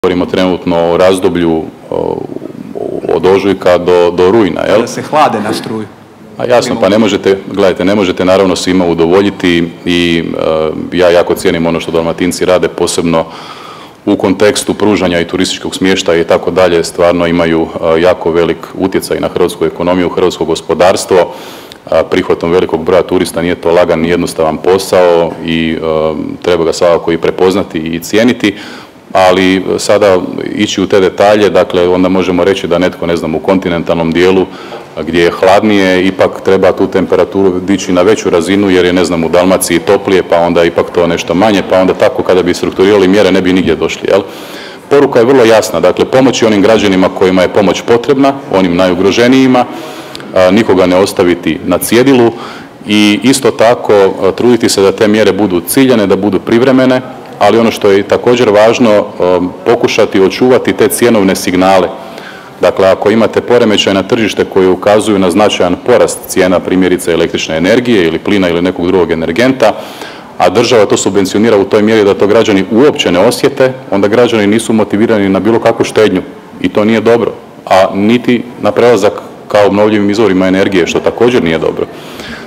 Govorimo trenutno o razdoblju od ožujka do rujna, jel? Da se hlade na struju. A jasno, pa ne možete, gledajte, ne možete naravno svima udovoljiti i ja jako cijenim ono što dalmatinci rade, posebno u kontekstu pružanja i turističkog smještaja i tako dalje, stvarno imaju jako velik utjecaj na hrvatsku ekonomiju, hrvatsko gospodarstvo. Prihvatom velikog broja turista nije to lagan ni jednostavan posao i treba ga svakako i prepoznati i cijeniti. Ali sada ići u te detalje, dakle onda možemo reći da netko, ne znam, u kontinentalnom dijelu gdje je hladnije ipak treba tu temperaturu dići na veću razinu jer je, ne znam, u Dalmaciji toplije pa onda ipak to nešto manje, pa onda tako kada bi strukturirali mjere ne bi nigdje došli, jel? Poruka je vrlo jasna, dakle pomoći onim građanima kojima je pomoć potrebna, onim najugroženijima, nikoga ne ostaviti na cjedilu i isto tako truditi se da te mjere budu ciljane, da budu privremene, ali ono što je također važno, pokušati očuvati te cjenovne signale. Dakle, ako imate poremećaj na tržište koji ukazuju na značajan porast cijena, primjerice električne energije ili plina ili nekog drugog energenta, a država to subvencionira u toj mjeri da to građani uopće ne osjete, onda građani nisu motivirani na bilo kakvu štednju i to nije dobro, a niti na prelazak ka obnovljivim izvorima energije, što također nije dobro.